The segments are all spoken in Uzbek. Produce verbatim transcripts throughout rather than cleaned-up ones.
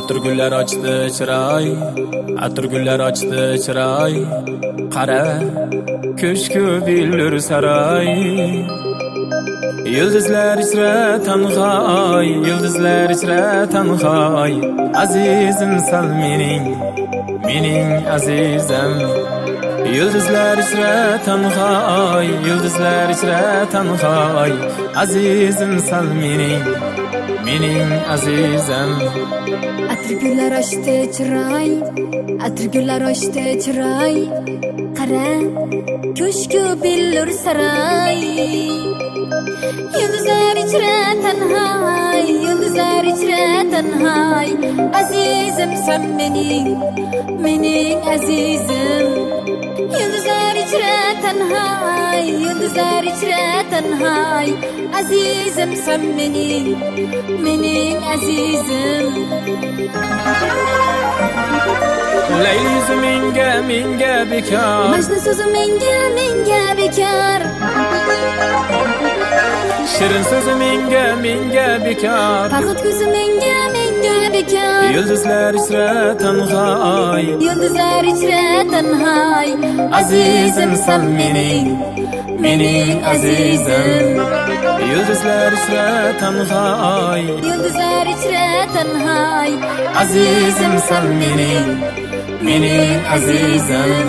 Atir gullar ochdi chiroy, atir gullar ochdi chiroy. Qara, ko'shku billur saroy. Yıldızlar ichra tanhoy, yıldızlar ichra tanhoy. Azizim sal mening, mening azizim. Yıldızlar ichra tanhoy, yıldızlar ichra tanhoy. Azizim sal mening, mening azizim. Atir gullar ochdi chiroy, atir gullar ochdi chiroy. Qara, ko'shku billur saroy. Yıldızlar ichra tanhoy, yıldızlar ichra tanhoy. Azizim sen mening, mening azizim. Yıldızlar ichra tanhoy, yıldızlar ichra tanhoy. Azizim sen mening, mening azizim. Leyli so'zi menga, menga bekor. Majnun so'zi menga, menga bekor. Shirin so'zi menga, menga bekor. Farhod ko'zi menga, menga bekor. Yıldızlar ichra tanhoy, yıldızlar ichra tanhoy. azizim sen mening, mening azizim. Yıldızlar ichra tanhoy, yıldızlar ichra tanhoy. azizim sen mening, mening azizim.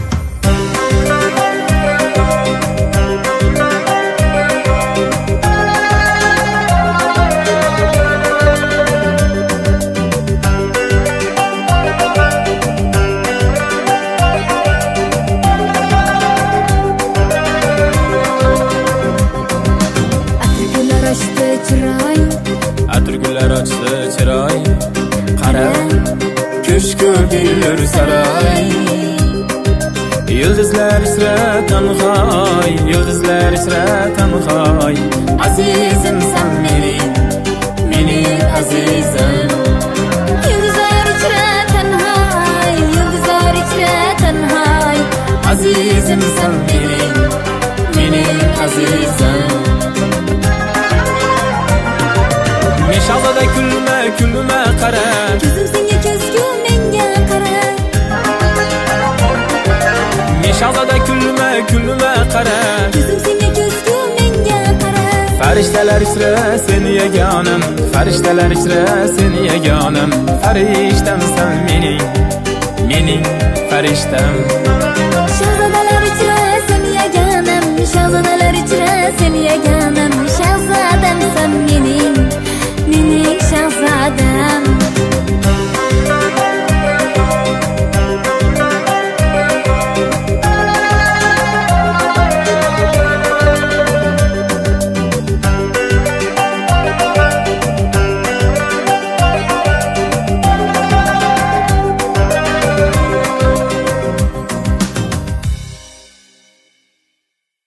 Atir gullar ochdi chiroy. Qara, ko'shku billur saroy. Yıldızlar ichra tanhoy, yıldızlar ichra tanhoy. Azizim sen mening, mening azizim. Yıldızlar ichra tanhoy, yıldızlar ichra tanhoy. Azizim sen mening, mening azizim. Meshazada kulma, kulma qara. Ko'zim senga, ko'zgu menga qara. Meshazada kulma, kulma qara. Ko'zim senga, ko'zgu menga qara. Farishtalar ichra sen yagonim, farishtalar ichra sen yagonim. Farishtam sen mening, mening farishtam. Shahzodalar ichra sen yagonim, shahzodalar ichra sen yagonim.